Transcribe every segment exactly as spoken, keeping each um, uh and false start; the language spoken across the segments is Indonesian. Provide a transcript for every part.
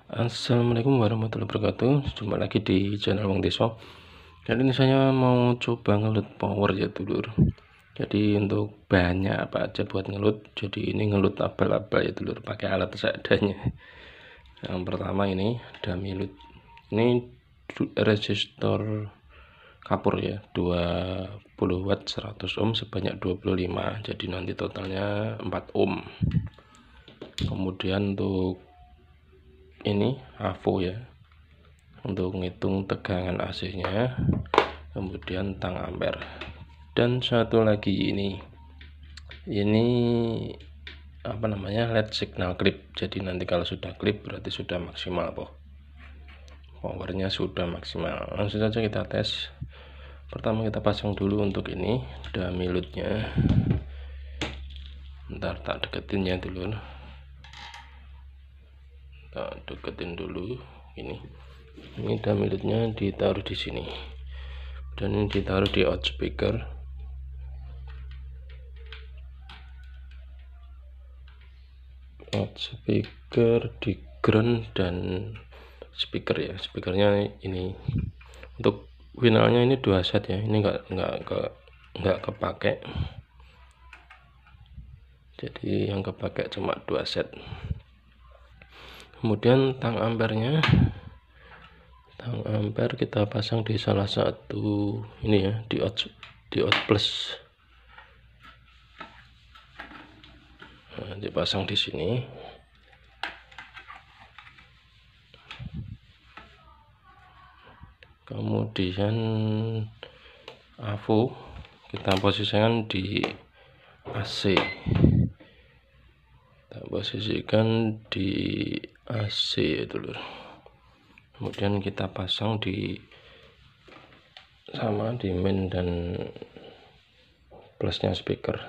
Assalamualaikum warahmatullahi wabarakatuh. Jumpa lagi di channel Wong Deso. Kali ini saya mau coba ngelut power ya dulur. Jadi untuk bahannya apa aja buat ngelut. Jadi ini ngelut abal-abal ya dulur, pakai alat seadanya. Yang pertama ini dummy lut. Ini resistor kapur ya, dua puluh watt seratus ohm sebanyak dua puluh lima. Jadi nanti totalnya empat ohm. Kemudian untuk ini A V O ya, untuk menghitung tegangan A C nya, kemudian tang ampere, dan satu lagi ini ini apa namanya, L E D signal clip. Jadi nanti kalau sudah clip berarti sudah maksimal po powernya, sudah maksimal. Langsung saja kita tes. Pertama kita pasang dulu untuk ini dummy load-nya. Ntar tak deketin ya dulu, tak deketin dulu. Ini ini dummy load-nya ditaruh di sini, dan ini ditaruh di out speaker. Out speaker di ground dan speaker ya. Speakernya ini untuk finalnya ini dua set ya. Ini enggak enggak ke enggak kepake. Jadi yang kepake cuma dua set. Kemudian tang ampernya, tang ampere kita pasang di salah satu ini ya, di out di out plus. Nah, dipasang di sini. Kemudian A V O kita posisikan di A C. Kita posisikan di A C ya dulur. Kemudian kita pasang di sama di main dan plusnya speaker.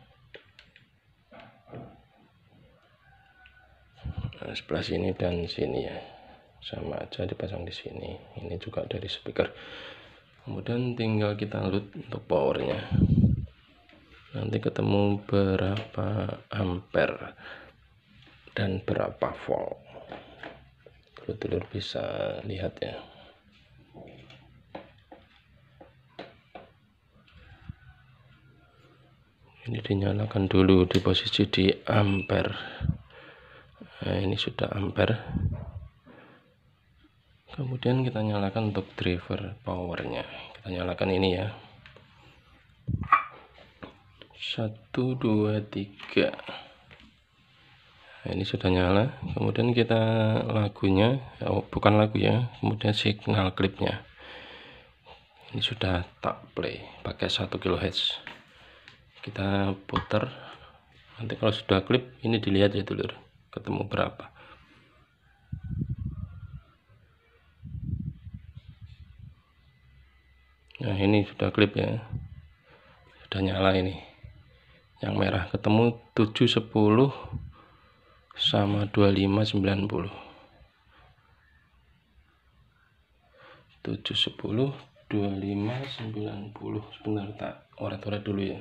Nah, sebelah sini dan sini ya, sama aja dipasang di sini. Ini juga dari speaker. Kemudian tinggal kita load untuk powernya. Nanti ketemu berapa ampere dan berapa volt. Dulur bisa lihat ya. Ini dinyalakan dulu di posisi di ampere. Nah, ini sudah ampere. Kemudian kita nyalakan untuk driver powernya. Kita nyalakan ini ya. Satu, dua, tiga. Nah, ini sudah nyala. Kemudian kita lagunya, oh, bukan lagu ya. Kemudian signal clipnya. Ini sudah tak play pakai satu kilohertz. Kita putar. Nanti kalau sudah klip ini dilihat ya dulur, ketemu berapa. Nah, ini sudah klip ya. Sudah nyala ini. Yang merah ketemu tujuh sepuluh sama dua puluh lima sembilan puluh. tujuh sepuluh dua puluh lima sembilan puluh. Sebentar tak oret-oret dulu ya.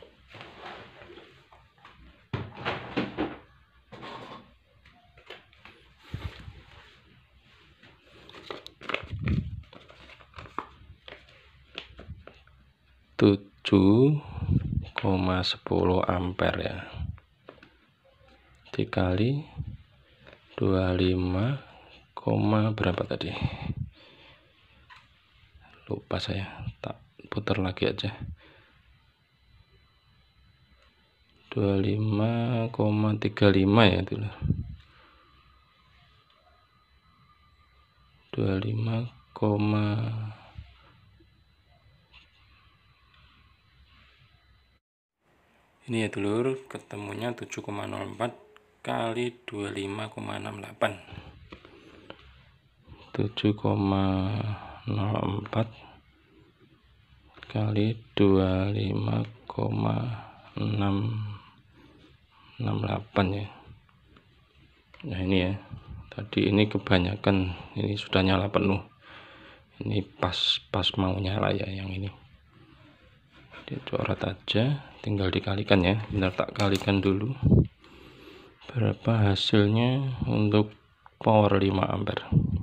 tujuh koma sepuluh ampere ya, dikali dua puluh lima, berapa tadi, lupa saya, tak putar lagi aja. Dua puluh lima koma tiga puluh lima ya dulu. Dua puluh lima, ini ya dulur, ketemunya tujuh koma nol empat kali dua puluh lima koma enam delapan. tujuh koma nol empat kali dua puluh lima koma enam delapan ya. Nah, ini ya. Tadi ini kebanyakan, ini sudah nyala penuh. Ini pas pas mau nyala ya yang ini. Dicoret aja, tinggal dikalikan ya. Bentar tak kalikan dulu berapa hasilnya untuk power lima ampere.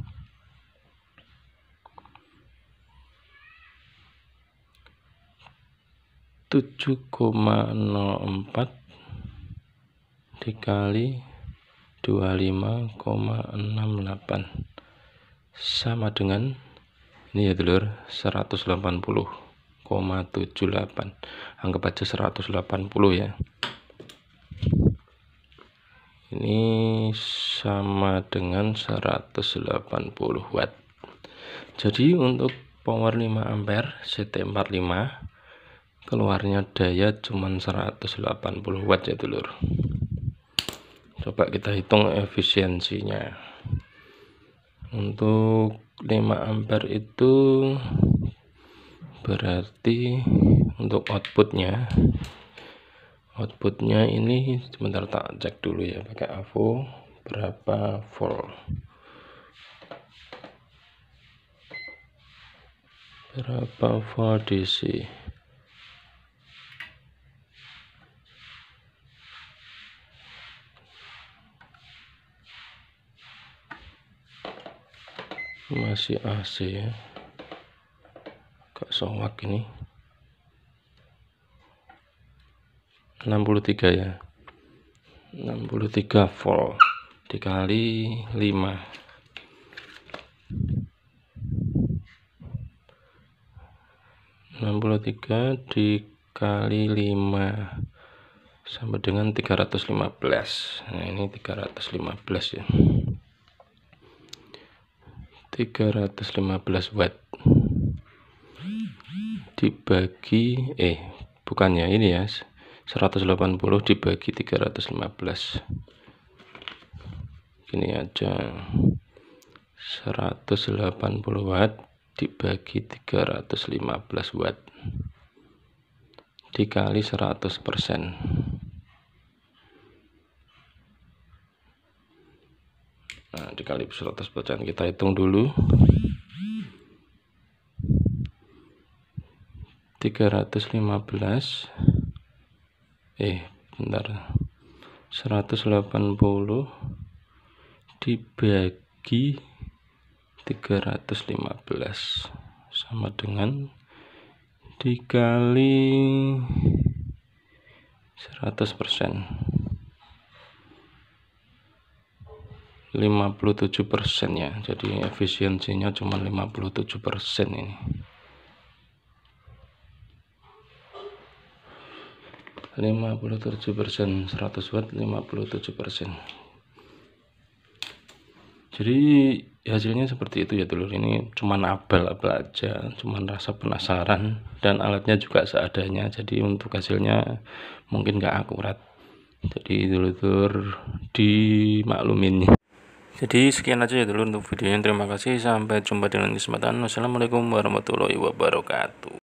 tujuh koma nol empat dikali dua puluh lima koma enam delapan sama dengan ini ya dulur, seratus delapan puluh koma tujuh delapan. Anggap aja seratus delapan puluh ya. Ini sama dengan seratus delapan puluh watt. Jadi untuk power lima ampere C T empat puluh lima keluarnya daya cuman seratus delapan puluh watt ya dulur. Coba kita hitung efisiensinya. Untuk lima ampere itu berarti untuk outputnya outputnya ini sebentar tak cek dulu ya pakai A V O berapa volt, berapa volt D C. Masih A C ya, kok soak ini. enam puluh tiga ya, enam puluh tiga volt dikali lima, enam puluh tiga dikali lima sama dengan tiga ratus lima belas. Nah ini tiga ratus lima belas ya, tiga ratus lima belas watt dibagi eh bukannya ini ya, seratus delapan puluh dibagi tiga ratus lima belas. Gini aja, seratus delapan puluh watt dibagi tiga ratus lima belas watt dikali seratus persen. Nah, dikali seratus persen kita hitung dulu. tiga ratus lima belas eh bentar, seratus delapan puluh dibagi tiga ratus lima belas sama dengan dikali seratus persen, lima puluh tujuh persen ya. Jadi efisiensinya cuma lima puluh tujuh persen ini. lima puluh tujuh persen seratus watt, lima puluh tujuh persen. Jadi hasilnya seperti itu ya dulur. Ini cuman abal-abal aja, cuman rasa penasaran, dan alatnya juga seadanya. Jadi untuk hasilnya mungkin gak akurat. Jadi dulur dimaklumin. Jadi sekian aja ya dulur untuk videonya. Terima kasih, sampai jumpa di lain kesempatan. Wassalamualaikum warahmatullahi wabarakatuh.